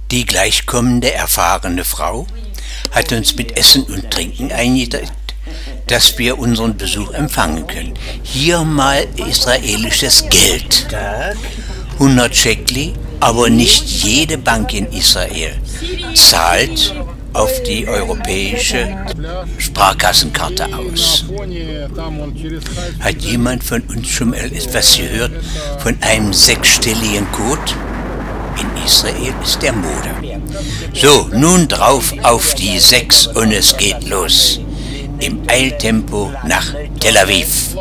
Die gleichkommende, erfahrene Frau hat uns mit Essen und Trinken eingedeckt, dass wir unseren Besuch empfangen können. Hier mal israelisches Geld. 100 Schekli, aber nicht jede Bank in Israel zahlt auf die europäische Sparkassenkarte aus. Hat jemand von uns schon mal etwas gehört von einem 6-stelligen Code? In Israel ist der Mode. So, nun drauf auf die 6 und es geht los. Im Eiltempo nach Tel Aviv.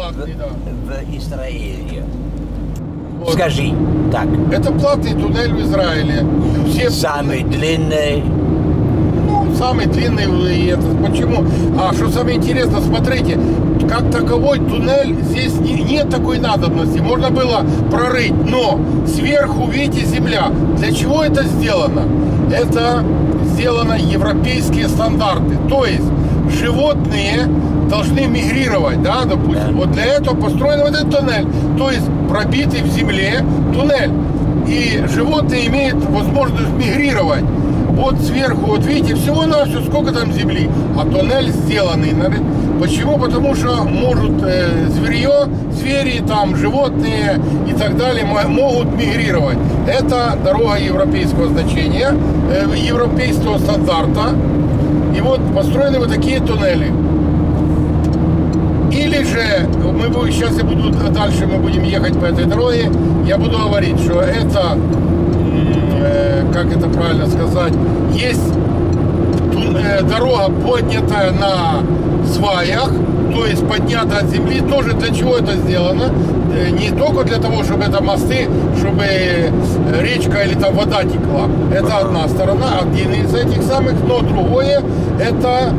Скажи, так. Это платный туннель в Израиле. Самый длинный. Самый длинный. Почему? Что самое интересное, смотрите, как таковой туннель здесь нет такой надобности. Можно было прорыть, но сверху, видите, земля. Для чего это сделано? Это сделано европейские стандарты. То есть животные должны мигрировать, да, допустим. Вот для этого построен вот этот туннель. То есть пробитый в земле туннель. И животные имеют возможность мигрировать. Вот сверху, вот видите, всего-навсего сколько там земли. А туннель сделанный. Почему? Потому что может звери, там, животные и так далее могут мигрировать. Это дорога европейского значения, европейского стандарта. И вот построены вот такие туннели. Или же, сейчас дальше мы будем ехать по этой дороге, я буду говорить, что это, как это правильно сказать, есть дорога, поднятая на сваях, то есть поднята от земли, тоже для чего это сделано? Не только для того, чтобы это мосты, чтобы речка или там вода текла. Это одна сторона, один из этих самых, но другое, это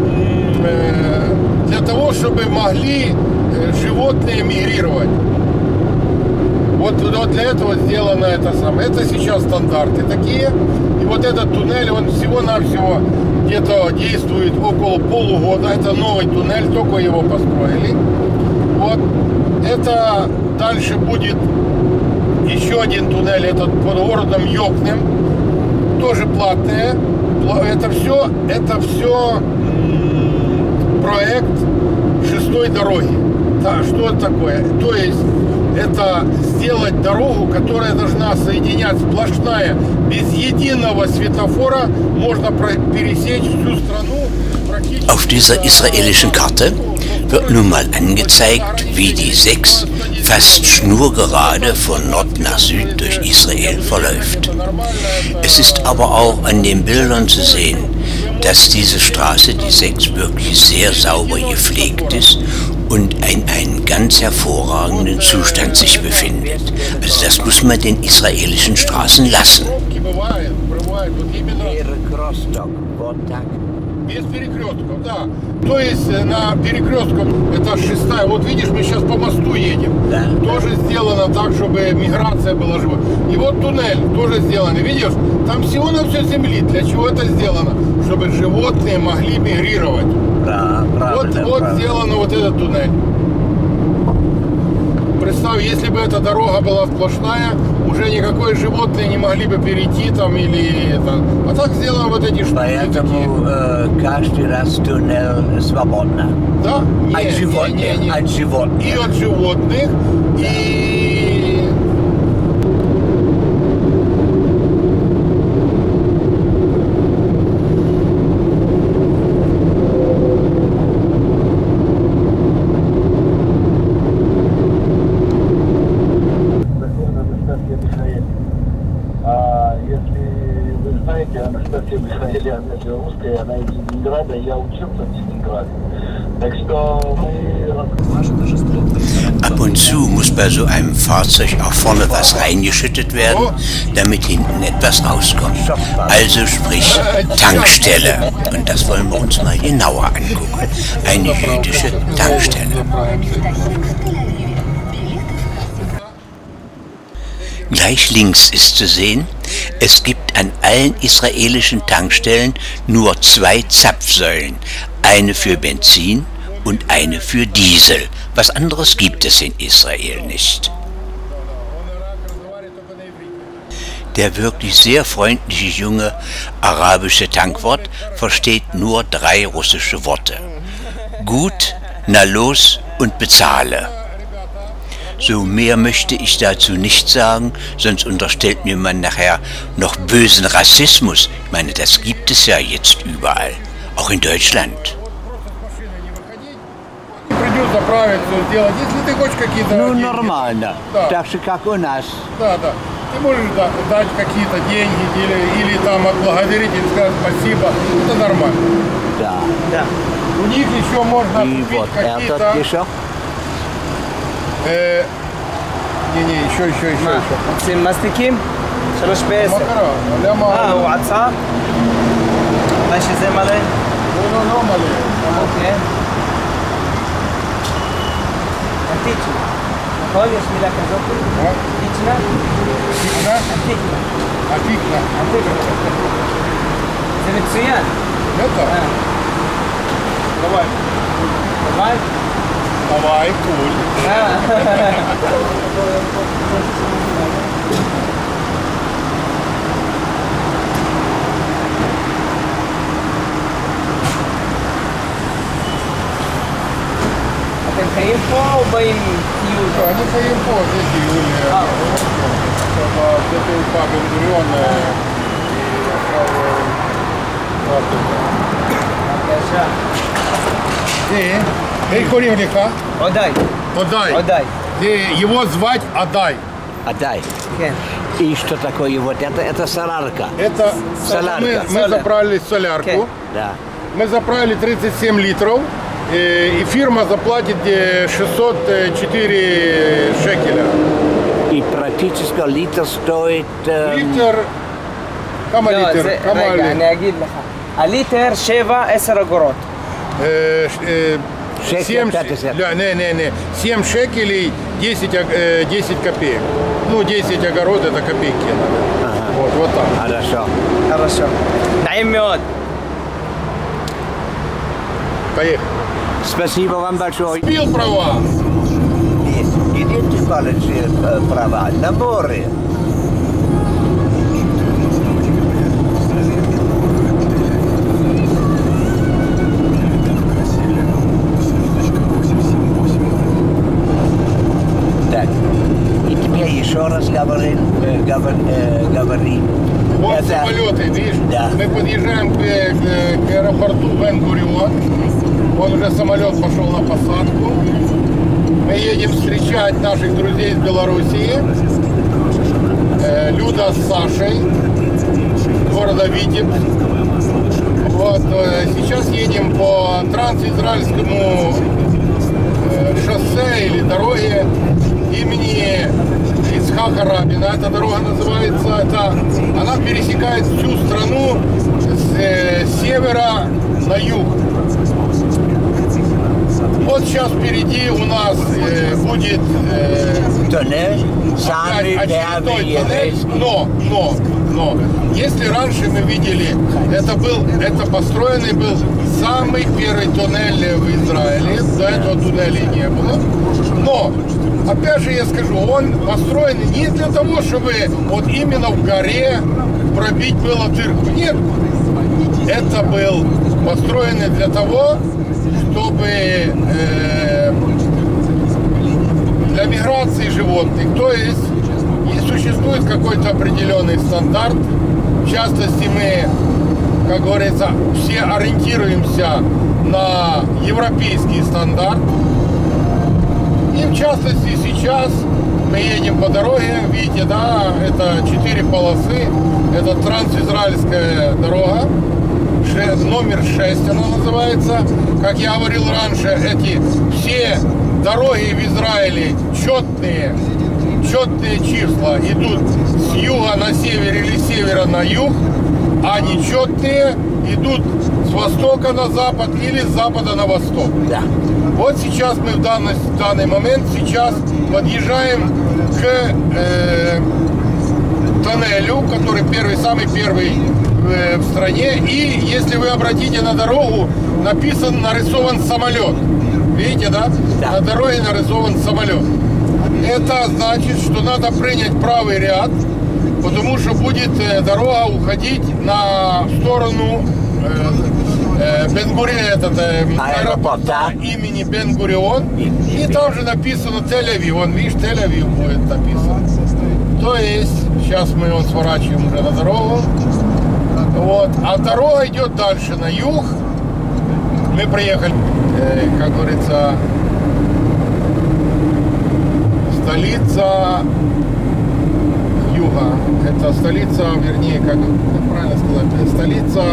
для того, чтобы могли животные мигрировать. Вот для этого сделано это самое. Это сейчас стандарты такие. И вот этот туннель, он всего-навсего где-то действует около полугода. Это новый туннель, только его построили. Вот. Это дальше будет еще один туннель, этот под городом Йокнем. Тоже платные. Это все проект 6-й дороги. Да, что это такое? То есть это сделать дорогу, которая должна соединять сплошная, без единого светофора, можно пересечь всю страну. Auf dieser israelischen Karte wird nun mal angezeigt, wie die 6 fast schnurgerade von Nord nach Süd durch Israel verläuft. Es ist aber auch an den Bildern zu sehen, dass diese Straße, die 6, wirklich sehr sauber gepflegt ist und in einem ganz hervorragenden Zustand sich befindet. Also das muss man den israelischen Straßen lassen. Без перекрестков, да. То есть на перекрестках, это 6-я, вот видишь, мы сейчас по мосту едем. Да. Тоже сделано так, чтобы миграция была живой. И вот туннель тоже сделан, видишь, там всего на все земли. Для чего это сделано? Чтобы животные могли мигрировать. Вот сделано вот этот туннель. Представь, если бы эта дорога была сплошная, уже никакое животное не могли бы перейти там или это. А так сделано вот эти штуки. Поэтому каждый раз туннель свободно. Да? От животных. И от животных, и... Русская, она из Ленинграда, я учился в Ленинграде. Так что мы... Ab und zu muss bei so einem Fahrzeug auch vorne was reingeschüttet werden, damit hinten etwas rauskommt. Also sprich Tankstelle. Und das wollen wir uns mal genauer angucken. Eine jüdische Tankstelle. Gleich links ist zu sehen, es gibt an allen israelischen Tankstellen nur 2 Zapfsäulen, eine für Benzin und eine für Diesel. Was anderes gibt es in Israel nicht. Der wirklich sehr freundliche junge arabische Tankwart versteht nur 3 russische Worte. Gut, na los und bezahle. So mehr möchte ich dazu nicht sagen, sonst unterstellt mir man nachher noch bösen Rassismus. Ich meine, das gibt es ja jetzt überall, auch in Deutschland. Придется заправиться, сделать. Если ты хочешь какие-то... Ну, деньги, нормально. Да. Так же, как у нас. Да. Ты можешь дать какие-то деньги или там отблагодарить, или сказать спасибо. Это нормально. Да. Да. У них еще можно И купить вот какие-то... этот еще. Не, еще. רוצים מסטיקים? 3 ב-10. Макара, лама... הוא עצר? אולי שזה מלא? לא מלא. אוקיי. אנטיצ'נה. נכון? יש מילה כזאת? אנטיצ'נה? Тикна? אנטיקנה. Атикна. זה מצוין. Это? Давай. Давай, куль. אתם חיים פה או באים טיול? Они поем по здесь июля. Это упа Бен-Гуриона. בבקשה. Эй, Куривлика. עודאי. Одай. עודאי. Его звать Адай. Отдай. כן. И что такое вот это? Это солярка. Это Солярка. мы заправили солярку. Окей. Да. Мы заправили 37 литров. И фирма заплатит 604 шекеля. И практически литр стоит... Литр. Кама לא, литр. זה- Кама רגע, литр. אני אגיד לך. הליטר 7-10 אגורות. 7, 50. не. 7 шекелей, 10 копеек. Ну, 10 огород это копейки. Вот так. Хорошо. хорошо. נעים מאוד. Поехали. Спасибо вам большое. Пил права. Где ты получил права? На море. Так. И теперь еще раз говори. Вот Это- самолеты, видишь? Да. Мы подъезжаем к аэропорту Бен-Гурион. Вон уже самолет пошел на посадку. Мы едем встречать наших друзей из Белоруссии. Люда с Сашей, города Витебск. Вот, сейчас едем по трансизраильскому шоссе или дороге имени Ицхака Рабина. Эта дорога называется, она пересекает всю страну с севера на юг. Вот сейчас впереди у нас будет Туннель. Самый очередной первый тоннель, еврейский. но, если раньше мы видели, это построенный был самый первый туннель в Израиле, до этого туннелей не было, но, опять же я скажу, он построен не для того, чтобы вот именно в горе пробить было дырку, нет, это был построенный для того, чтобы для миграции животных, то есть существует какой-то определенный стандарт. В частности, мы, как говорится, все ориентируемся на европейский стандарт. И в частности сейчас мы едем по дороге, видите, да, это 4 полосы, это трансизраильская дорога, номер 6 она называется. Как я говорил раньше, эти все дороги в Израиле четные числа идут с юга на север или с севера на юг, а нечетные идут с востока на запад или с запада на восток. Да. Вот сейчас мы в данный момент сейчас подъезжаем к тоннелю, который самый первый в стране. И если вы обратите на дорогу, нарисован самолет. Видите, да? Да. На дороге нарисован самолет. Это значит, что надо принять правый ряд потому что будет дорога уходить на сторону Аэропорт, да? имени Бен-Гурион. И там же написано Тель-Авив. Вон, видишь, Тель-Авив будет написано. То есть, сейчас мы его сворачиваем уже на дорогу. Вот. А дорога идет дальше, на юг. Мы приехали, как говорится, столица юга. Это столица, вернее, как правильно сказать, столица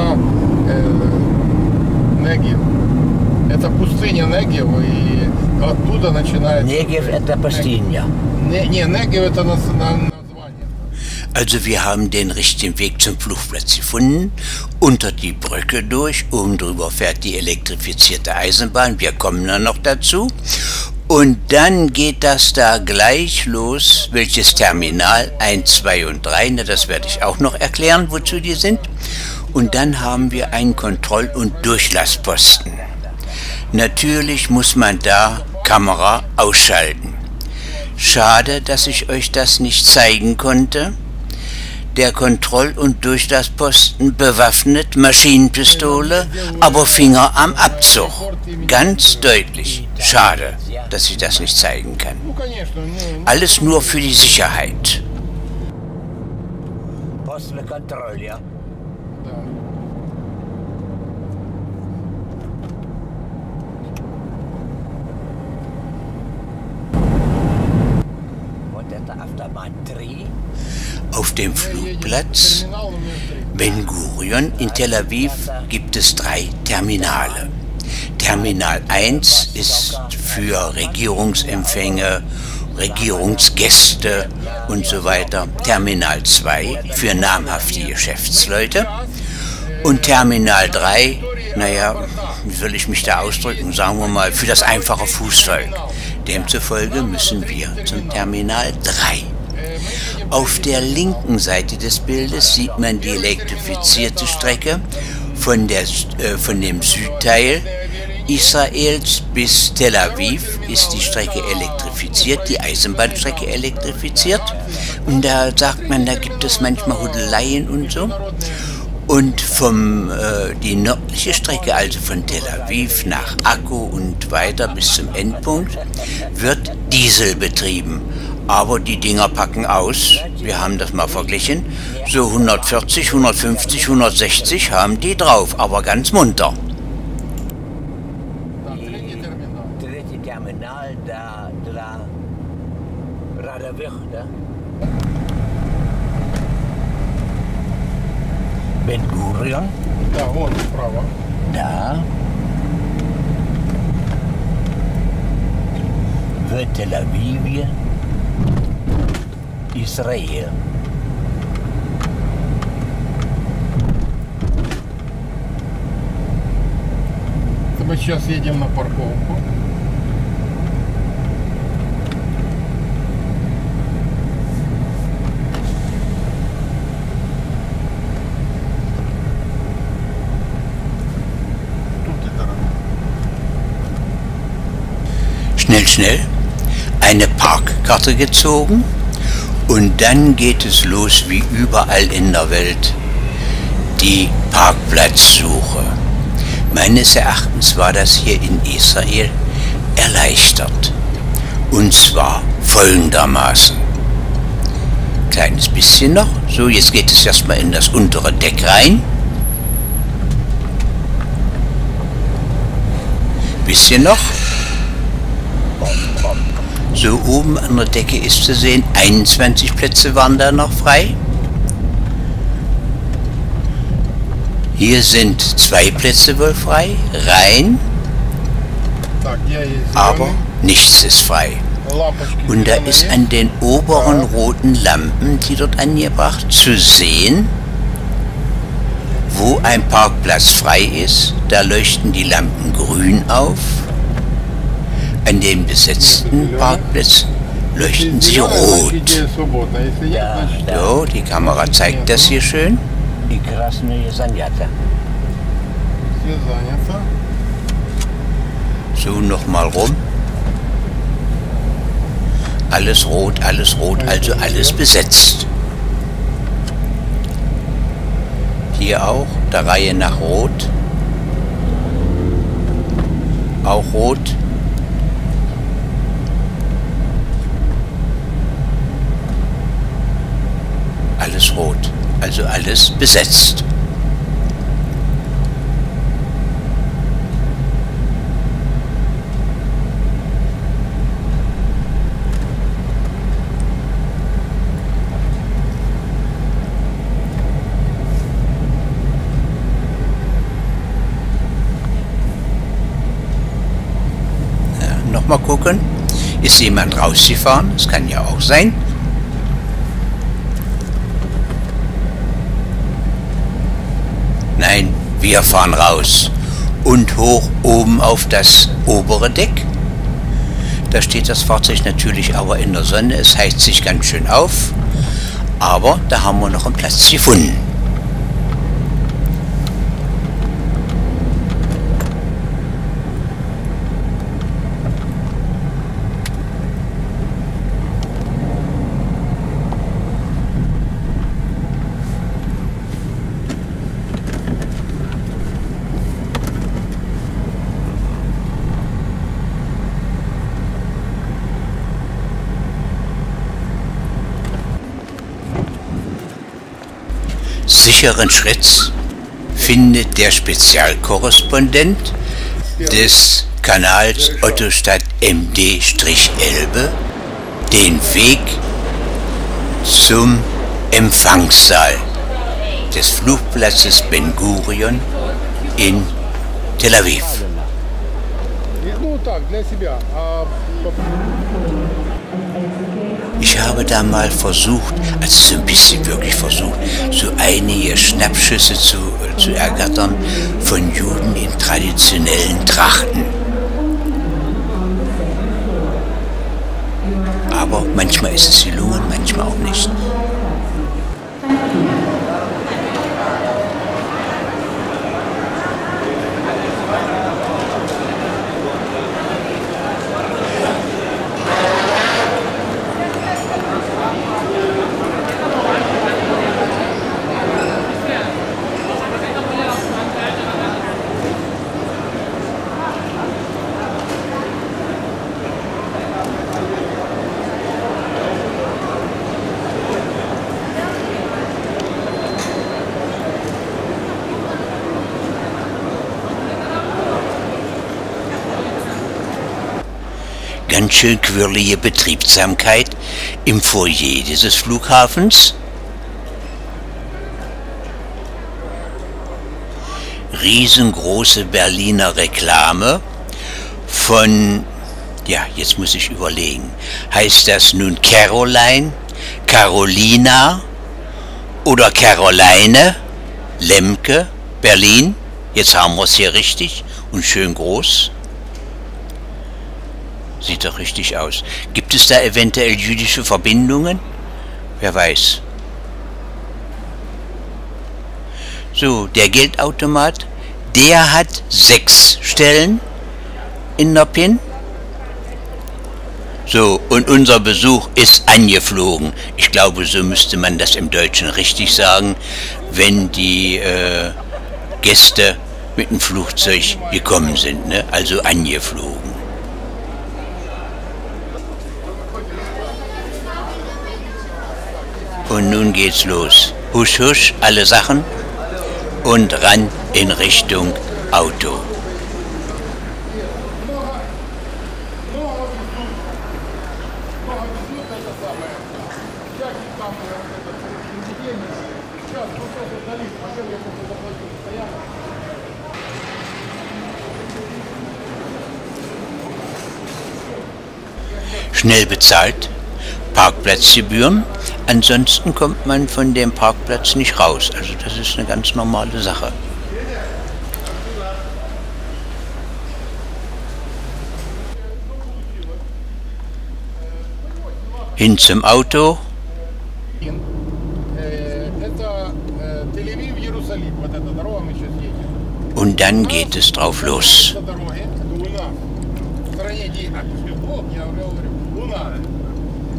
Негев. Это пустыня Негев, и оттуда начинается... Негев это пустыня. Не, Негев это название. Also wir haben den richtigen Weg zum Flugplatz gefunden, unter die Brücke durch, oben drüber fährt die elektrifizierte Eisenbahn, wir kommen dann noch dazu. Und dann geht das da gleich los, welches Terminal 1, 2 und 3, na, das werde ich auch noch erklären, wozu die sind. Und dann haben wir einen Kontroll- und Durchlassposten. Natürlich muss man da Kamera ausschalten. Schade, dass ich euch das nicht zeigen konnte. Der Kontroll- und Durchlassposten bewaffnet, Maschinenpistole, aber Finger am Abzug. Ganz deutlich. Schade, dass ich das nicht zeigen kann. Alles nur für die Sicherheit. После контроля. Вот это Автобан 3. Auf dem Flugplatz Ben-Gurion in Tel Aviv gibt es 3 Terminale. Terminal 1 ist für Regierungsempfänge, Regierungsgäste und so weiter. Terminal 2 für namhafte Geschäftsleute. Und Terminal 3, naja, wie soll ich mich da ausdrücken, sagen wir mal, für das einfache Fußvolk. Demzufolge müssen wir zum Terminal 3. Auf der linken Seite des Bildes sieht man die elektrifizierte Strecke von dem Südteil Israels bis Tel Aviv ist die Strecke elektrifiziert, die Eisenbahnstrecke elektrifiziert. Und da sagt man, da gibt es manchmal Hudeleien und so. Und die nördliche Strecke, also von Tel Aviv nach Akko und weiter bis zum Endpunkt, wird Diesel betrieben. Aber die Dinger packen aus, wir haben das mal verglichen, so 140, 150, 160 haben die drauf, aber ganz munter. Третий терминал для рядовых, да? Бен-Гурион. Да, вон справа. Да. В Тель-Авиве, Израиль. Мы сейчас едем на парковку. Schnell, schnell, eine Parkkarte gezogen und dann geht es los wie überall in der Welt, die Parkplatzsuche. Meines Erachtens war das hier in Israel erleichtert. Und zwar folgendermaßen. Kleines bisschen noch. So, jetzt geht es erstmal in das untere Deck rein. Bisschen noch. So, oben an der Decke ist zu sehen, 21 Plätze waren da noch frei. Hier sind 2 Plätze wohl frei, rein, aber nichts ist frei. Und da ist an den oberen roten Lampen, die dort angebracht, zu sehen, wo ein Parkplatz frei ist. Da leuchten die Lampen grün auf. An den besetzten Parkplätzen leuchten sie rot. So, die Kamera zeigt das hier schön. И красные занято. So, nochmal rum. Alles rot, also alles besetzt. Hier auch, der Reihe nach rot. Auch rot. Alles rot, also alles besetzt. Mal gucken, ist jemand rausgefahren? Das kann ja auch sein. Nein, wir fahren raus und hoch oben auf das obere Deck. Da steht das Fahrzeug natürlich aber in der Sonne, es heizt sich ganz schön auf, aber da haben wir noch einen Platz gefunden. Sicheren Schritts findet der Spezialkorrespondent des Kanals Ottostadt MD-Elbe den Weg zum Empfangssaal des Flugplatzes Ben Gurion in Tel Aviv. Ich habe da mal versucht, also so ein bisschen wirklich versucht, so einige Schnappschüsse zu ergattern von Juden in traditionellen Trachten. Aber manchmal ist es gelungen, manchmal auch nicht. Ganz schön quirlige Betriebsamkeit im Foyer dieses Flughafens. Riesengroße Berliner Reklame von, ja, jetzt muss ich überlegen, heißt das nun Caroline, Carolina oder Caroline, Lemke, Berlin? Jetzt haben wir es hier richtig und schön groß. Sieht doch richtig aus. Gibt es da eventuell jüdische Verbindungen? Wer weiß. So, der Geldautomat, der hat 6 Stellen in der PIN. So, und unser Besuch ist angeflogen. Ich glaube, so müsste man das im Deutschen richtig sagen, wenn die Gäste mit dem Flugzeug gekommen sind, ne? Also angeflogen. Und nun geht's los. Husch, husch, alle Sachen und ran in Richtung Auto. Schnell bezahlt, Parkplatzgebühren, ansonsten kommt man von dem Parkplatz nicht raus. Also das ist eine ganz normale Sache. Hin zum Auto. Und dann geht es drauf los.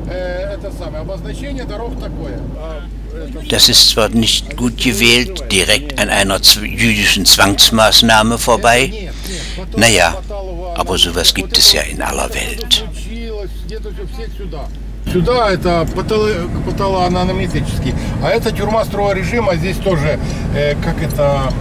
это самое, обозначение дорог такое. Das ist zwar nicht gut gewählt, direkt an einer jüdischen Zwangsmaßnahme vorbei. Naja, aber sowas gibt es ja in aller Welt. Сюда это патологоанатомический, а это тюрьма строгого режима, здесь тоже, как это...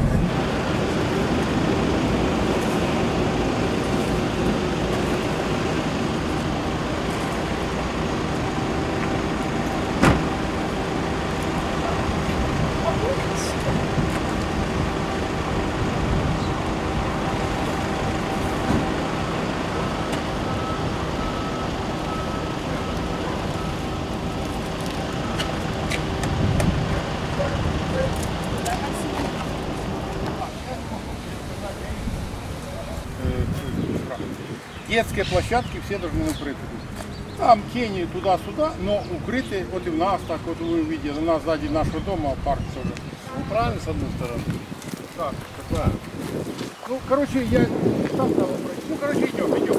Детские площадки все должны укрыты. Там тени туда-сюда, но укрыты. Вот и у нас так, вот вы увидели, у нас сзади нашего дома парк тоже. Ну правильно, с одной стороны. Так, такая. Ну, короче, я там стал пройти. Ну, короче, идем.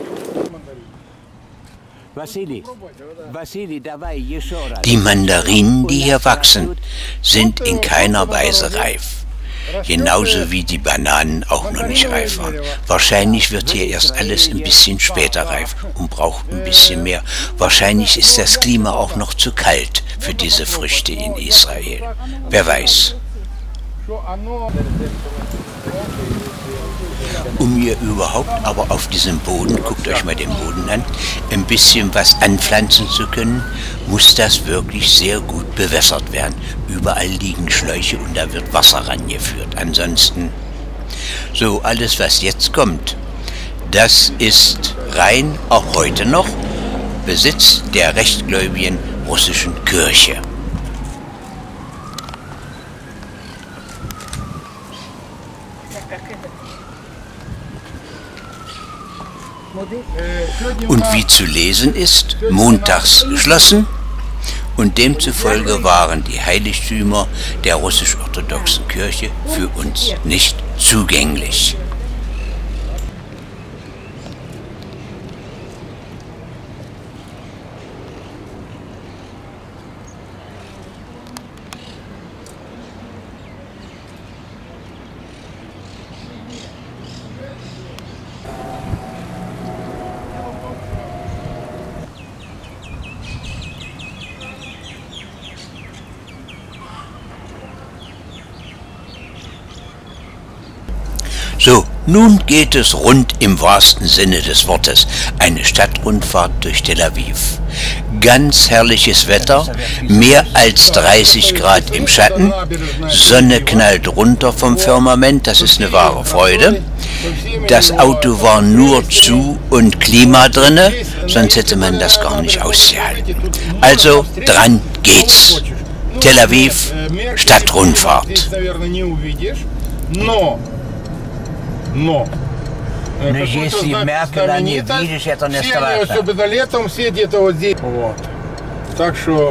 Die Mandarinen, die hier wachsen, sind in keiner Weise reif. Genauso wie die Bananen auch noch nicht reif waren. Wahrscheinlich wird hier erst alles ein bisschen später reif und braucht ein bisschen mehr. Wahrscheinlich ist das Klima auch noch zu kalt für diese Früchte in Israel. Wer weiß. Um hier überhaupt aber auf diesem Boden, guckt euch mal den Boden an, ein bisschen was anpflanzen zu können, muss das wirklich sehr gut bewässert werden. Überall liegen Schläuche und da wird Wasser rangeführt. Ansonsten, so alles was jetzt kommt, das ist rein, auch heute noch, Besitz der rechtgläubigen russischen Kirche. Und wie zu lesen ist, montags geschlossen und demzufolge waren die Heiligtümer der russisch-orthodoxen Kirche für uns nicht zugänglich. So, nun geht es rund im wahrsten Sinne des Wortes. Eine Stadtrundfahrt durch Tel Aviv. Ganz herrliches Wetter, mehr als 30 Grad im Schatten, Sonne knallt runter vom Firmament, das ist eine wahre Freude. Das Auto war nur zu und Klima drinne, sonst hätte man das gar nicht ausgehalten. Also, dran geht's. Tel Aviv, Stadtrundfahrt. Но если Меркель не видишь, это не страшно. Особенно летом все где-то вот здесь. Вот. Так что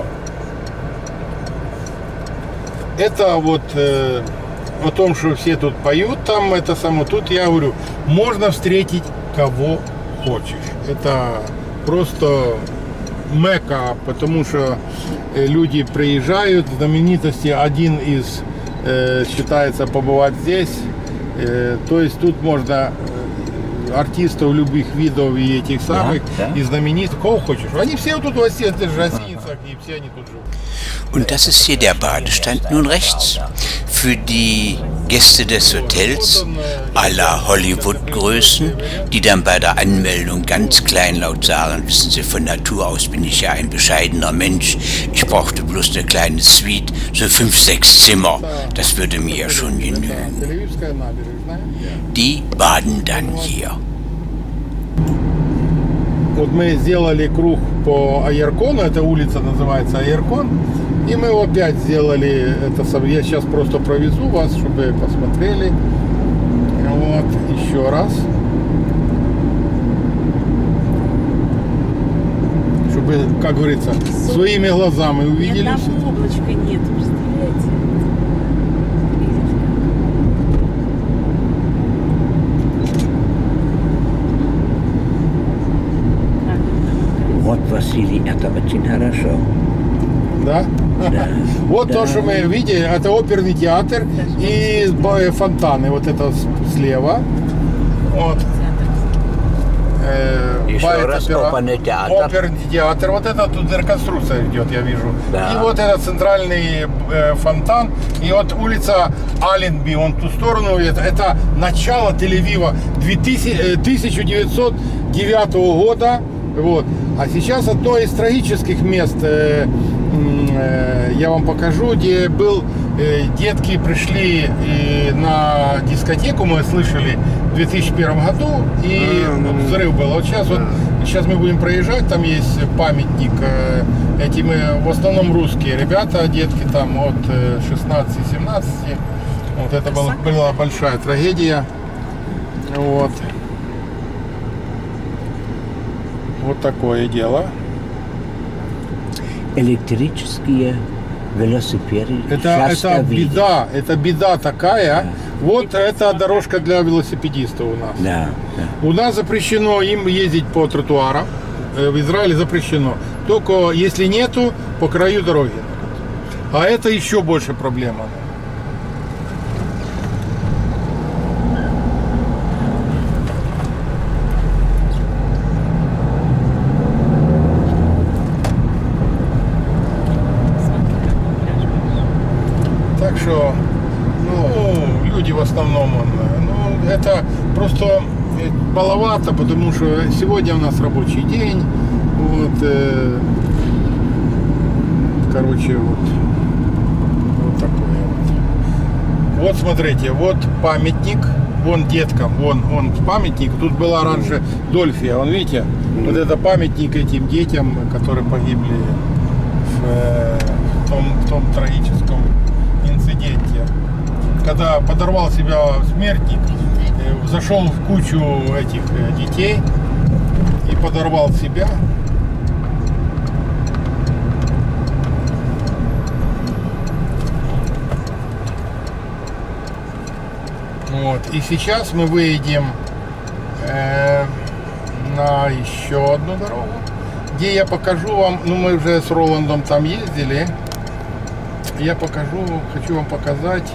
это вот о том, что все тут поют, там это само, тут я говорю, можно встретить кого хочешь. Это просто Мекка, потому что люди приезжают, знаменитости, один из считается побывать здесь. То есть тут можно артистов любых видов и этих самых, и знаменитых, кого хочешь. Они все тут в гостиницах, и все они тут живут. Und das ist hier der Badestand nun rechts. Für die Gäste des Hotels aller Hollywood-Größen, die dann bei der Anmeldung ganz kleinlaut sagen, wissen Sie, von Natur aus bin ich ja ein bescheidener Mensch, ich brauchte bloß eine kleine Suite, so 5, 6 Zimmer, das würde mir ja schon genügen. Die baden dann hier. Вот мы сделали круг по Аяркону, эта улица называется Аяркон, и мы опять сделали это. Я сейчас просто провезу вас, чтобы посмотрели. Вот, еще раз. Чтобы, как говорится, своими глазами увидели. Там облачка нет, представляете? Вот Василий, это очень хорошо. Да? Да. Вот Да. то, что мы видели, это оперный театр и фонтаны. Вот это слева. Вот. Еще раз оперный театр. Оперный театр. Вот это тут реконструкция идет, я вижу. Да. И вот этот центральный фонтан. И вот улица Аленби, он в ту сторону. Это начало Тель-Авива 1909 года. Вот. А сейчас одно из трагических мест я вам покажу, где был, детки пришли на дискотеку, мы слышали, в 2001 году, и взрыв был. Вот сейчас мы будем проезжать, там есть памятник, эти мы в основном русские ребята, детки там от 16-17, вот это была большая трагедия, вот. Вот такое дело. Электрические велосипеды. Это беда такая. Да. Вот это дорожка для велосипедистов у нас. Да, да. У нас запрещено им ездить по тротуарам. В Израиле запрещено. Только если нету, по краю дороги. А это еще больше проблема. Так что, люди в основном, это просто маловато, потому что сегодня у нас рабочий день, вот, короче, вот такое вот. Вот смотрите, вот памятник, вон деткам, вон памятник, тут была раньше Дольфия, вон видите, вот это памятник этим детям, которые погибли в том трагическом инциденте, когда подорвал себя смертник, зашел в кучу этих детей и подорвал себя. Вот. И сейчас мы выедем на еще одну дорогу, где я покажу вам, мы уже с Роландом там ездили. Я хочу вам показать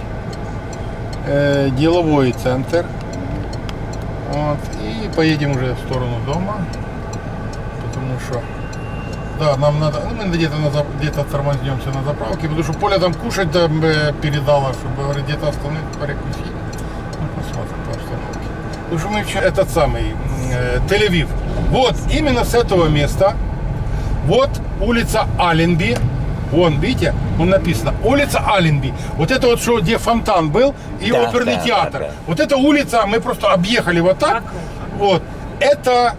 деловой центр. Вот, и поедем уже в сторону дома. Потому что, да, нам надо, мы где-то тормознемся на заправке, потому что Поля там кушать передала, чтобы, говорит, где-то остановить, перекусить. Посмотрим по обстановке. Потому что мы этот самый Тель-Авив. Вот, именно с этого места, вот улица Аленби. Вон, видите, написано улица Аленби. Вот это вот, что где фонтан был и да, оперный театр. Да. Вот эта улица, мы просто объехали вот так. Вот. Это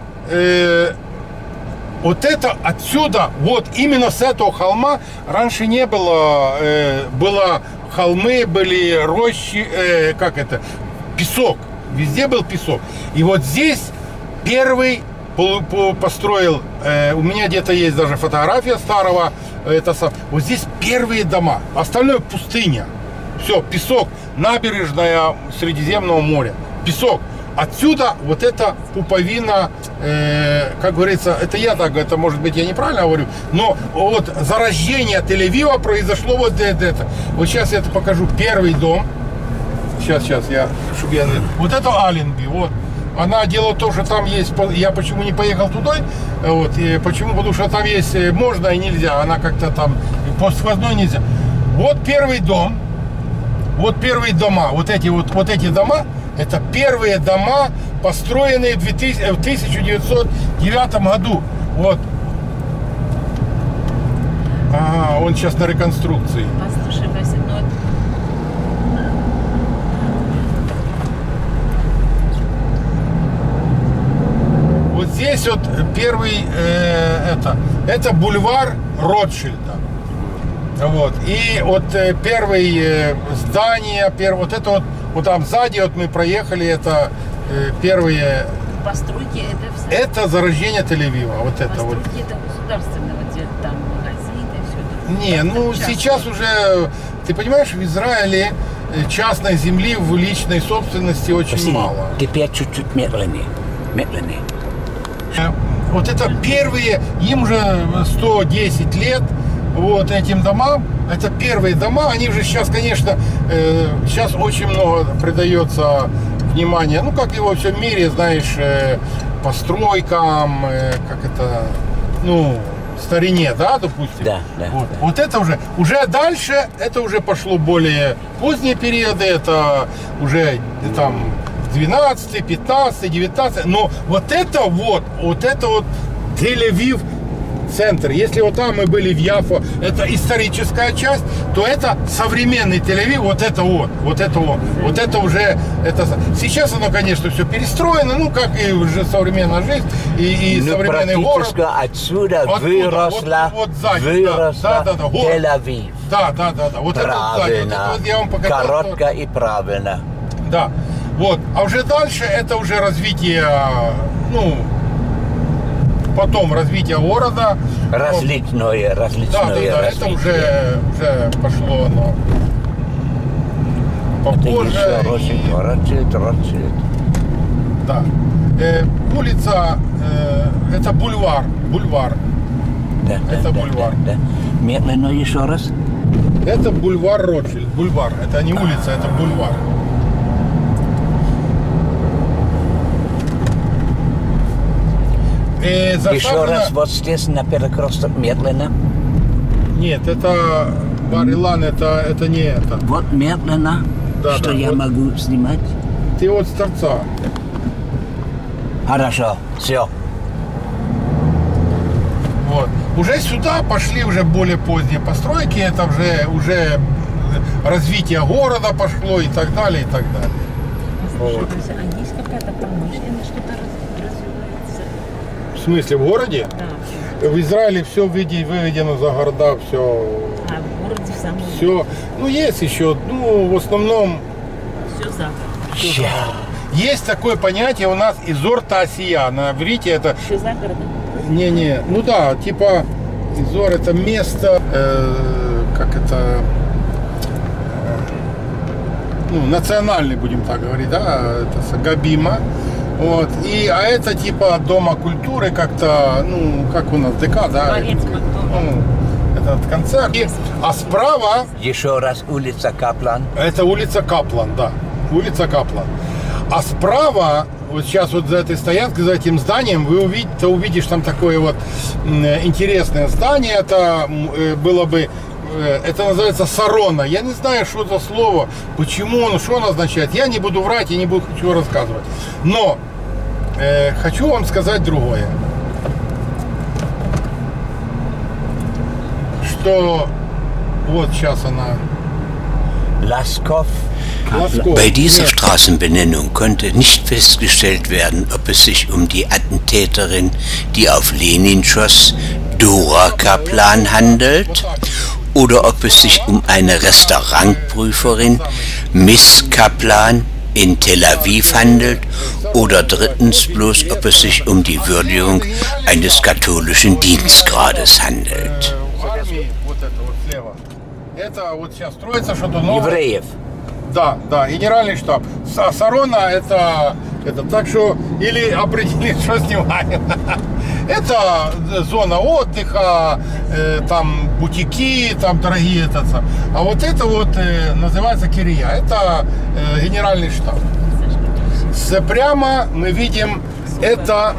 вот это отсюда, вот именно с этого холма раньше не было, было холмы, были рощи, песок. Везде был песок. И вот здесь первый построил, у меня где-то есть даже фотография старого, вот здесь первые дома, остальное пустыня, все, песок, набережная Средиземного моря, песок. Отсюда вот эта пуповина, как говорится, это может быть я неправильно говорю, но вот зарождение Тель-Авива произошло вот это. Вот сейчас я это покажу, первый дом, вот это Аленби, вот. Она делала то, что там есть, я почему не поехал туда, вот, и почему, потому что там есть можно и нельзя, она как-то там, по сквозной нельзя. Вот первый дом, вот первые дома, вот эти дома, это первые дома, построенные в 1909 году, вот. Ага, он сейчас на реконструкции. Послушай, Вася, Вот здесь вот первый, это бульвар Ротшильда. Вот. И вот первые здания, вот это вот там сзади вот мы проехали, это первые... Постройки это все. Это зарождение Тель-Авива. Вот это Постройки вот. это государственного, где там магазины, все это. Не, сейчас уже, ты понимаешь, в Израиле частной земли в личной собственности очень мало. Теперь чуть-чуть медленнее. Вот это первые, им уже 110 лет, вот этим домам. Это первые дома, они же сейчас, конечно, сейчас очень много придается внимания, ну, как и во всем мире, знаешь, постройкам, как это, ну, старине, да, допустим. Да, да, вот. Да. Вот это уже дальше, это уже пошло более поздние периоды, это уже там 12, 15, 19, но вот это вот Тель-Авив центр. Если вот там мы были в Яффо, это историческая часть, то это современный Тель-Авив, вот это уже, это сейчас оно, конечно, все перестроено, ну, как и уже современная жизнь, и современный город. Отсюда выросла Тель-Авив. Да. Вот правильно. это вот я вам показал. Коротко и правильно. Да. Вот. А уже дальше это уже развитие, ну, потом развитие города. Различное Да, развитие. это уже пошло оно попозже. Это еще Ротшильд. Да. Улица, это бульвар. Да, Это бульвар. Да. Медленно еще раз. Это бульвар Ротшильд. Бульвар. Это не улица, это бульвар. Еще раз вот здесь на перекресток медленно. Нет, это Бар-Илан, это не это. Вот медленно, Да, что да, я вот. могу снимать. Ты вот с торца. Хорошо, все. Вот. Уже сюда пошли уже более поздние постройки, это уже развитие города пошло и так далее, и так далее. Вот. А есть какая-то промышленность, что-то развивается? В смысле, в городе? Да. В Израиле все выведено за города, все. А в городе самое Все. Ну, есть еще, ну, в основном все за городом. есть такое понятие у нас изор Таасия. На иврите это Все за городом. не, ну да, типа изор это место, как это, ну, национальный, будем так говорить, да, это Габима. Вот. А это типа дома культуры как-то, ну, как у нас ДК, да? Дворец культуры. Ну, этот концерт. А справа Еще раз улица Каплан. это улица Каплан, да. Улица Каплан. А справа, вот сейчас вот за этой стоянкой, за этим зданием, ты увидишь там такое вот интересное здание. Это было бы, это называется Сарона. Я не знаю, что за слово, почему оно, что оно означает. Я не буду врать, я не буду ничего рассказывать. Но хочу вам сказать другое. Что вот сейчас она. Laskov. Laskov. Bei dieser Ja. Straßenbenennung konnte nicht festgestellt werden, ob es sich um die Attentäterin, die auf Lenin schoss, Dora Kaplan handelt, oder ob es sich um eine Restaurantprüferin, Miss Kaplan, in Tel Aviv handelt, oder drittens bloß, ob es sich um die Würdigung eines katholischen Dienstgrades handelt. В армии вот это вот слева. Это вот сейчас строится что-то новое. Евреев. Да, генеральный штаб. Сарона это так что или определить, что снимаем. Это зона отдыха, там бутики, там дорогие А вот это вот называется Кирия. Это генеральный штаб. Прямо мы видим это.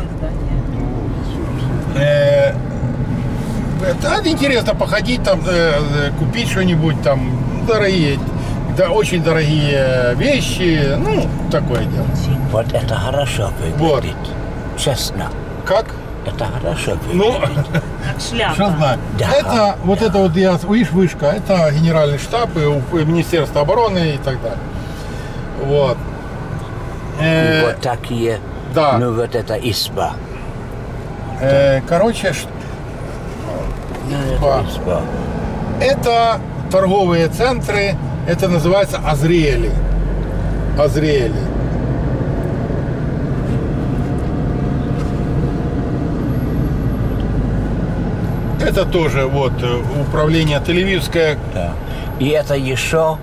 Это интересно походить там, купить что-нибудь там дорогие. Да, очень дорогие вещи, ну, такое дело. Вот это хорошо выглядит. Честно. Как? Это хорошо выглядит. Ну, Как шляпа. что знаю. Да. Это, вот это вот, видишь, вышка, это генеральный штаб, и Министерство обороны и так далее. Вот. И вот такие, да. ну вот это изба. Короче, Это изба. это торговые центры, это называется Азриэли. Азриэли. Это тоже вот управление Тель-Авивское. Да. И это еще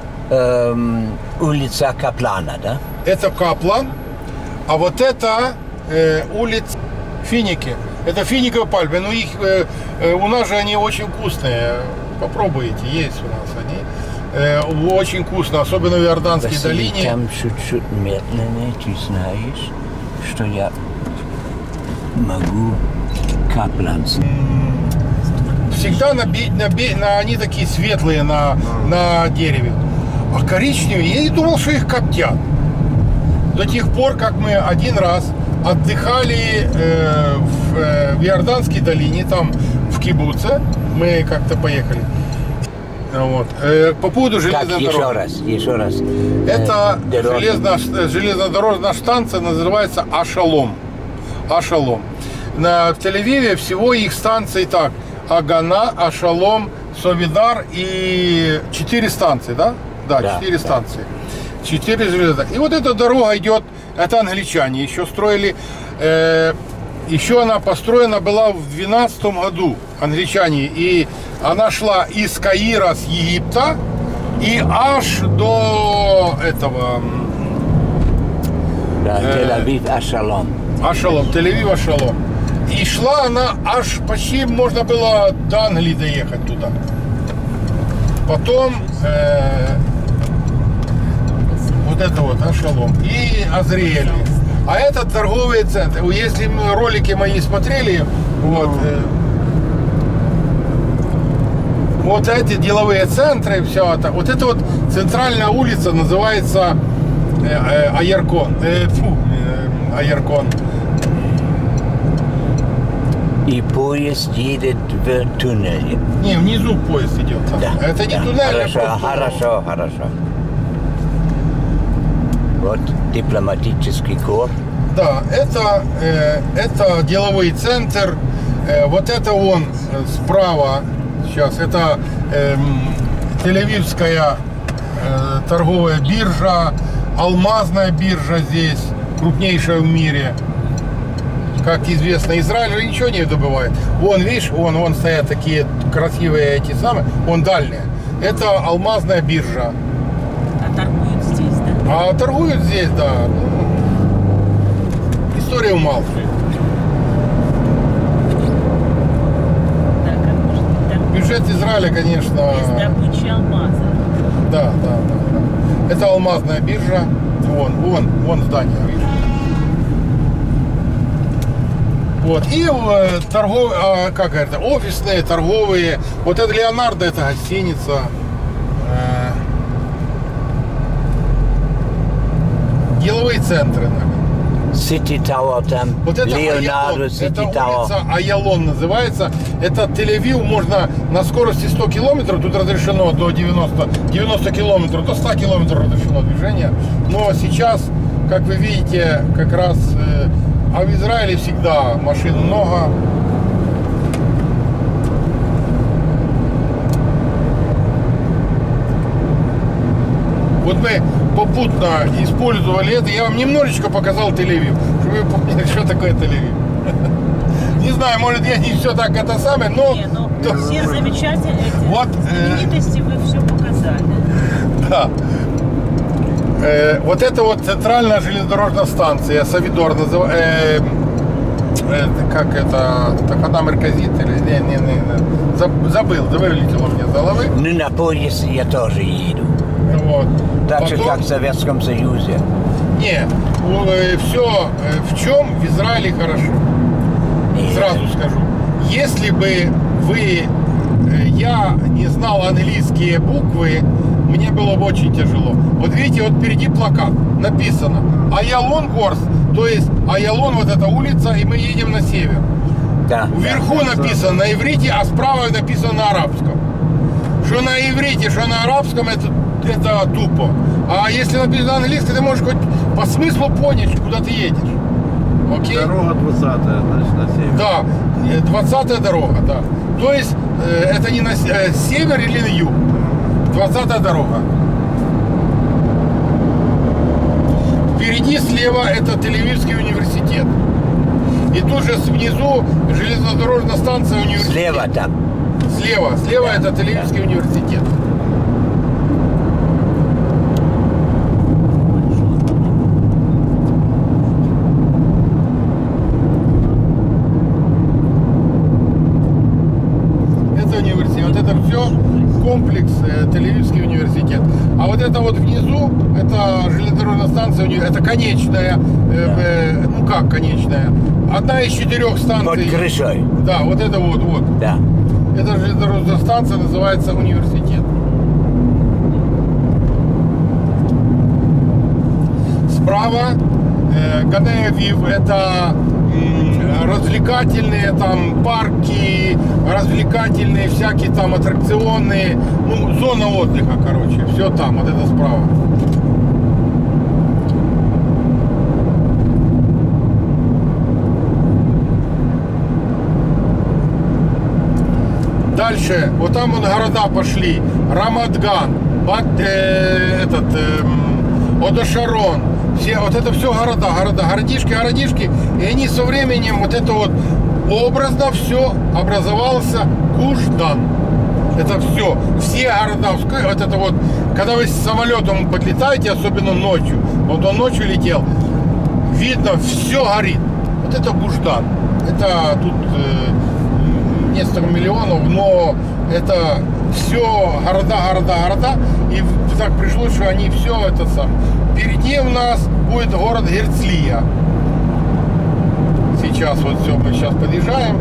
улица Каплана, да? Это Каплан. А вот это улица Финики. Это финиковые пальмы, но их у нас же они очень вкусные. Попробуйте, есть у нас они. Очень вкусно, особенно в Иорданской долине. Там чуть-чуть медленнее, ты знаешь, что я могу капланцы. Всегда они такие светлые на дереве. А коричневые, я не думал, что их коптят. До тех пор, как мы один раз отдыхали в Иорданской долине, там в кибуце, мы как-то поехали. Вот. По поводу железной дороги. Еще раз. Это железнодорожная станция называется Ашалом. Ашалом. В Тель-Авиве всего их станций так. Агана, Ашалом, Совидар и 4 станции, да? Да, 4 станции. 4 железных. И вот эта дорога идет, это англичане еще строили. Еще она построена была в 12 году, англичане. И она шла из Каира, с Египта, и аж до этого... Да, Тель-Авив, Ашалом. Ашалом, Тель-Авив, Ашалом. И шла она аж почти, можно было до Англии доехать туда. Потом вот это вот Ашалом и Азриэль. А это торговые центры. Если ролики мои смотрели, вот эти деловые центры, все это. Вот это вот центральная улица называется Аяркон. Аяркон. И поезд едет в туннеле. Не, внизу поезд идет. Да, это не туннель. Хорошо. Вот дипломатический корпус. Да, это деловой центр. Вот это он справа. Сейчас это Тель-Авивская торговая биржа, алмазная биржа здесь, крупнейшая в мире. Как известно, Израиль же ничего не добывает. Вон, видишь, вон стоят такие красивые эти самые, вон дальние. Это алмазная биржа. А торгуют здесь, да? А торгуют здесь, да. История умалчивает. Да, как может быть торгуют? Бюджет Израиля, конечно... Без добычи алмаза. Да. Это алмазная биржа. Вон здание, видишь? Вот. И как это, офисные, торговые. Вот это Леонардо, это гостиница. Деловые центры, наверное. City Tower там, Вот это Леонардо, это City Tower. улица Айялон называется. Это Тель-Авив, можно на скорости 100 километров, тут разрешено до 90 километров, до 100 километров разрешено движение. Но сейчас, как вы видите, как раз... А в Израиле всегда машин много. Вот мы попутно использовали это. Я вам немножечко показал Тель-Авив, чтобы вы поняли, что такое Тель-Авив. Не знаю, может, я не все так это самое, но... Не, ну все замечательные Вот, знаменитости вы все показали. Да. Вот это вот центральная железнодорожная станция, Совидор называется. Как это? Тахана Мерказит или забыл, вылетело мне с головы. Ну, на поезде я тоже еду. Вот. Так же, как в Советском Союзе. Не, все в чем в Израиле хорошо. Сразу скажу. Если бы я не знал английские буквы, мне было бы очень тяжело. Вот видите, вот впереди плакат, написано Айялон Горс, то есть Айялон, вот эта улица, и мы едем на север. Да. Вверху написано на иврите, а справа написано на арабском. Что на иврите, что на арабском, это тупо. А если написано на английском, ты можешь хоть по смыслу понять, куда ты едешь. Окей? Дорога 20-я, значит, на север. Да, 20-я дорога, да. То есть это не на север или на юг. 20-я дорога. Впереди слева это Тель-Авивский университет. И тут же внизу железнодорожная станция университет. Слева там. Слева это Тель-Авивский университет. Тель-Авивский университет. А вот это вот внизу, это железнодорожная станция, это конечная, ну как конечная, одна из 4 станций. Под крышей. Да, вот это вот. Да. Эта железнодорожная станция называется университет. Справа Ган-Авив, это развлекательные там парки, развлекательные всякие там аттракционные, ну, зона отдыха, короче, все там, вот это справа. Дальше, вот там вон города пошли, Рамадган, Одошарон, все, вот это все города, городишки, и они со временем, вот это вот образно все образовался Гуш-Дан. Это все города, вот это вот, когда вы с самолетом подлетаете, особенно ночью, вот он ночью летел, видно, все горит. Вот это Гуш-Дан. Это тут несколько миллионов, но это все города, и так пришлось, что они все это сам. Впереди у нас будет город Герцлия. Сейчас вот все, мы сейчас подъезжаем.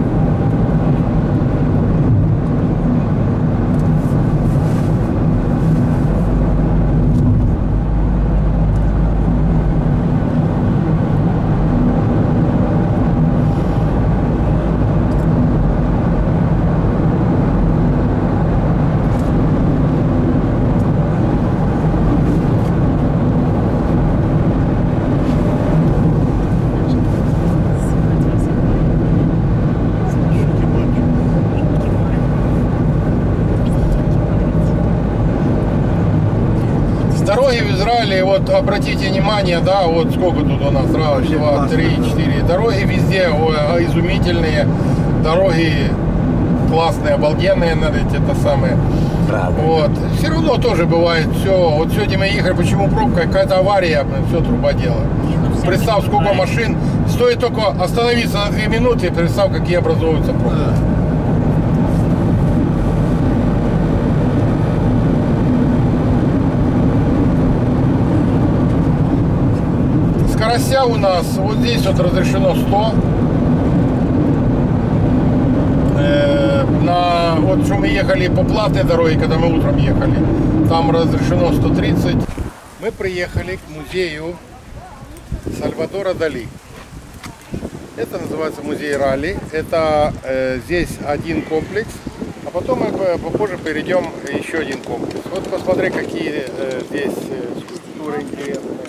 Дороги в Израиле, вот обратите внимание, да, вот сколько тут у нас, раз, два, три, четыре. Дороги везде изумительные, дороги классные, обалденные, это самое. Правда. Вот. Все равно тоже бывает все. Вот сегодня мы ехали, почему пробка, какая-то авария, все труба дело. Представь, сколько машин. Стоит только остановиться на 2 минуты, представь, какие образуются пробки. Скоростя у нас вот здесь вот разрешено 100. Вот что мы ехали по платной дороге, когда мы утром ехали, там разрешено 130. Мы приехали к музею Сальвадора Дали. Это называется музей Ралли. Это здесь один комплекс, а потом мы попозже перейдем еще один комплекс. Вот посмотри, какие здесь скульптуры интересные.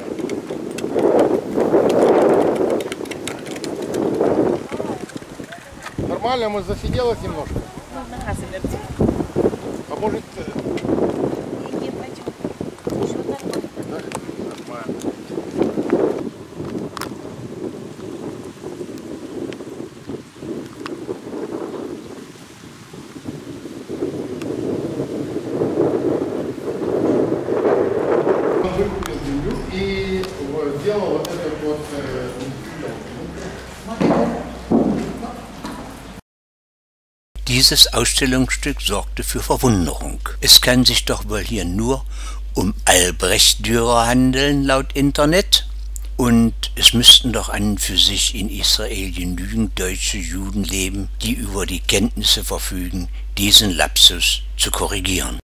Нормально, мы засиделась немножко. А может... Он выкупил землю и сделал вот этот вот... Dieses Ausstellungsstück sorgte für Verwunderung. Es kann sich doch wohl hier nur um Albrecht-Dürer handeln, laut Internet. Und es müssten doch an und für sich in Israel genügend deutsche Juden leben, die über die Kenntnisse verfügen, diesen Lapsus zu korrigieren.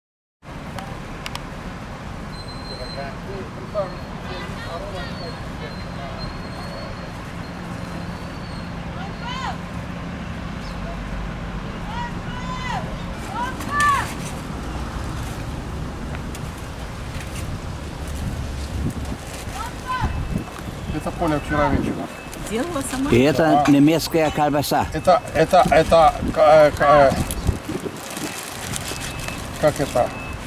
Это Поля вчера вечером. Делала сама? И это немецкая колбаса. Как это?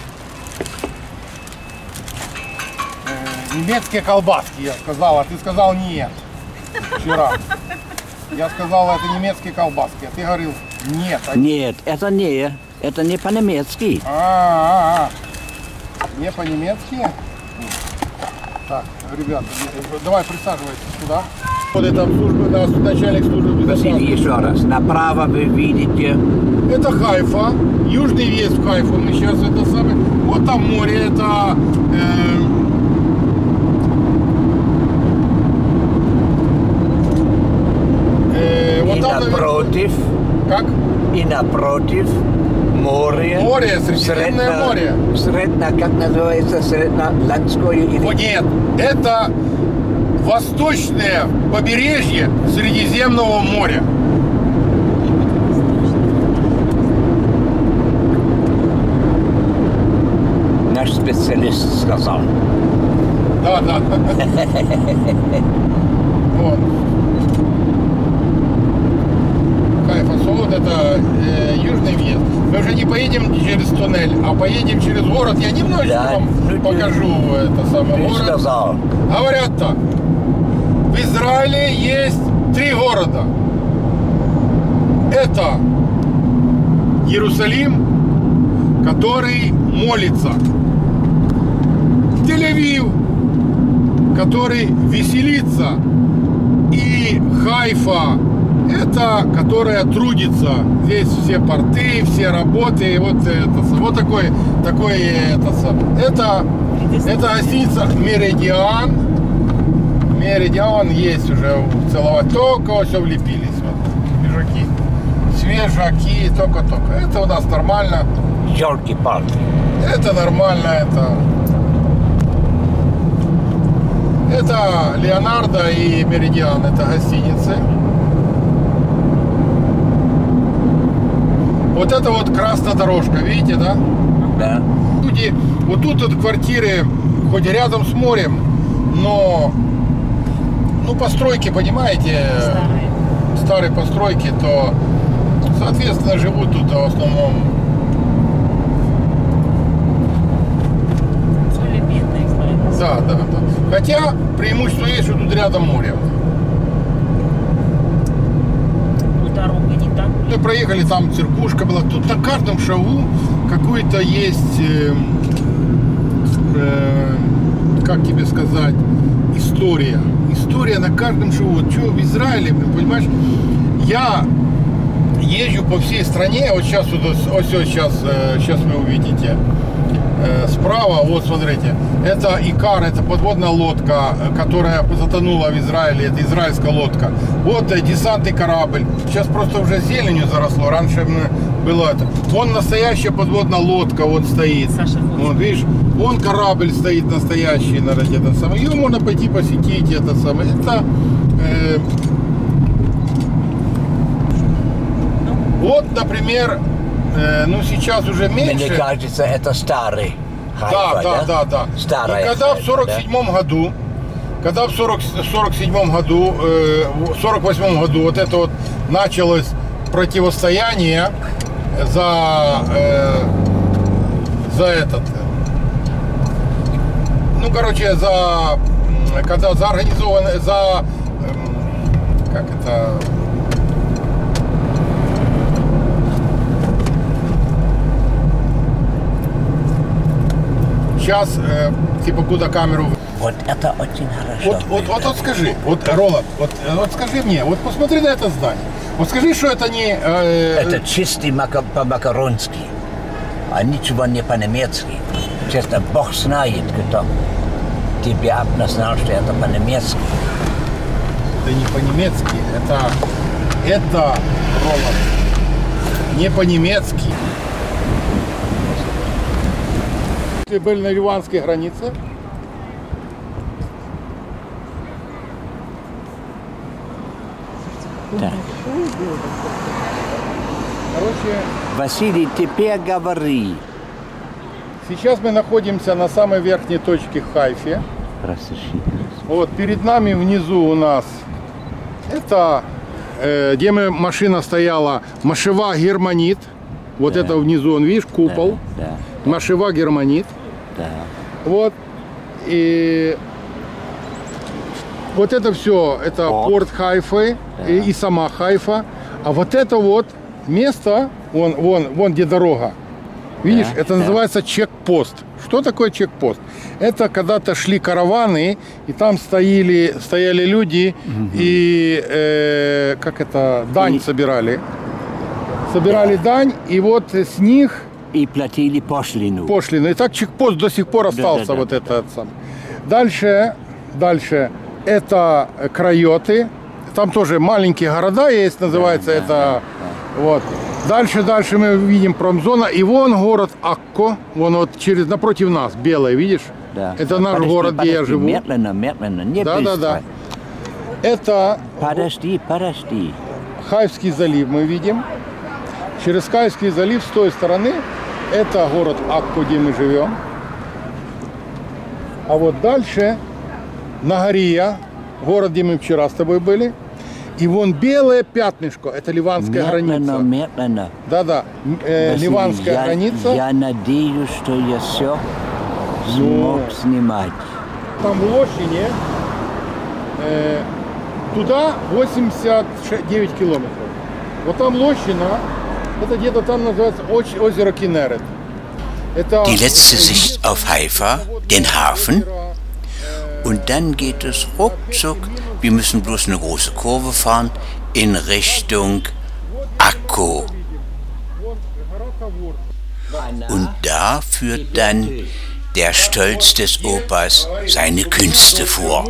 Немецкие колбаски, я сказал, а ты сказал нет. Вчера. Я сказал, это немецкие колбаски, а ты говорил нет. Нет, это не по-немецки. Не по-немецки? Так, ребята, давай присаживайтесь сюда. Вот это служба, да, начальник службы безопасности. Василий, еще раз. Направо вы видите. Это Хайфа, южный въезд в Хайфу. Мы сейчас это самое. Вот там море, это вот И там, напротив. как? И напротив море. Море, Средиземное море. Как называется? Средноландское или... О, нет, это восточное побережье Средиземного моря. Наш специалист сказал. Да, да. Вот. Вот это южный въезд. Мы уже не поедем через туннель, а поедем через город. Я немножечко вам покажу это самое город. Сказал. Говорят так. В Израиле есть 3 города. Это Иерусалим, который молится. Тель-Авив, который веселится. И Хайфа, это которая трудится. Здесь все порты, все работы. И вот такой это гостиница Меридиан. Меридиан есть уже целовать. Только все влепились. Вот, свежаки. Свежаки, только-только. Это у нас нормально. Ёлки-палки. Это нормально, это Леонардо и Меридиан, это гостиницы. Вот это вот красная дорожка, видите, да? Да. Люди, вот тут вот квартиры, хоть и рядом с морем, но, постройки, понимаете, старые постройки, то, соответственно, живут тут в основном. Да. Хотя преимущество есть, что тут рядом море. Дорога не так. Мы проехали, там церквушка была. Тут на каждом шагу какой-то есть, как тебе сказать, история. История на каждом шагу. Вот что в Израиле, понимаешь, я езжу по всей стране. Вот сейчас, сейчас вы увидите. Справа, вот смотрите, это Икар, это подводная лодка, которая затонула в Израиле, это израильская лодка. Вот десантный корабль, сейчас просто уже зеленью заросло, раньше было это. Вон настоящая подводная лодка, вот стоит. Вот, видишь, вон корабль стоит настоящий, это самое. Ее можно пойти посетить, это самое. Это, вот, например, сейчас уже меньше. Мне кажется, это старый Хайфа, да. Старая. И когда в 47 году, в 48 году вот это вот началось противостояние за организованное, сейчас, куда камеру. Вот это очень хорошо. Вот скажи, Роланд, вот скажи мне, вот посмотри на это здание. Вот скажи, что это не... Это чистый по-макаронски, а ничего не по-немецки. Честно, Бог знает, кто тебя обназнал, что это по-немецки. Это не по-немецки, это, Роланд, не по-немецки. Мы были на ливанской границе. Так. Короче, Василий, теперь говори. сейчас мы находимся на самой верхней точке в Хайфе. Вот перед нами внизу у нас это, где машина стояла, Машева Германит. Вот да. это внизу, он, видишь, купол. Да. Машева Германит. Да. Вот. И вот это все, это порт Хайфы, да. и сама Хайфа. А вот это вот место, вон где дорога. Видишь, да, это называется чекпост. Что такое чекпост? Это когда-то шли караваны, и там стояли люди, и дань собирали. Собирали дань, и вот с них... И платили пошлину. Пошлину. И так чекпост до сих пор остался, вот этот сам. Дальше это крайоты. Там тоже маленькие города есть, называется вот. Дальше мы видим промзона, и вон город Акко, вон вот напротив нас, белый, видишь? Да. Это наш город, где я живу. Медленно, не быстро. Да. Это Подожди. Хайфский залив мы видим. Через Хайфский залив с той стороны это город Акко, где мы живем. А вот дальше Нагария, город, где мы вчера с тобой были. И вон белое пятнышко, это ливанская граница. Медленно. Да, ливанская граница. Я надеюсь, что я все смог снимать. Там в Лощине туда 89 километров. Вот там Лощина, это где-то там называется озеро Кинерет. Die letzte Sicht auf Haifa, den Hafen. Und dann geht es ruckzuck, wir müssen bloß eine große Kurve fahren, in Richtung Akko. Und da führt dann der Stolz des Opas seine Künste vor.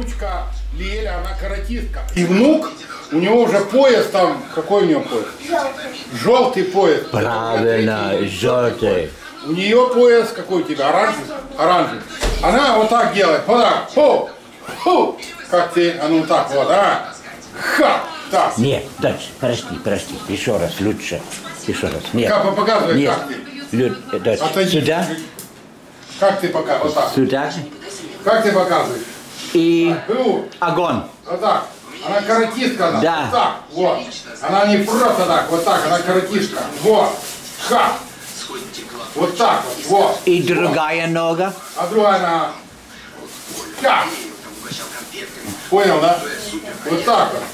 И внук, у него уже пояс там, какой у него пояс? Желтый пояс. Правильно, желтый. У нее пояс какой у тебя? Оранжевый. Она вот так делает, вот так, ху, как ты, вот так вот, ха, так. Нет, дочь, прости, еще раз, лучше, еще раз. Нет, Как показывай, нет, как ты? дочь, Отойди. сюда, Как ты показываешь? Вот так. сюда, Как ты показываешь? и Ну, огонь. вот так. Она каратистка, она. Да. Вот так, вот. Она не просто так, вот так, она каратистка. Вот, ха. Вот так вот. И другая нога. А другая она. Ха. Понял, да? Вот так вот.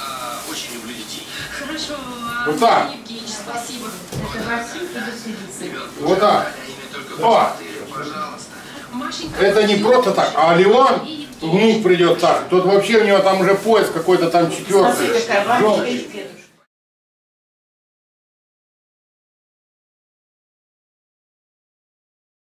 Вот так. Вот так. О. Это не просто так, а Ливан, внук придет так. Тут вообще у него там уже пояс какой-то там четвертый. Желтый.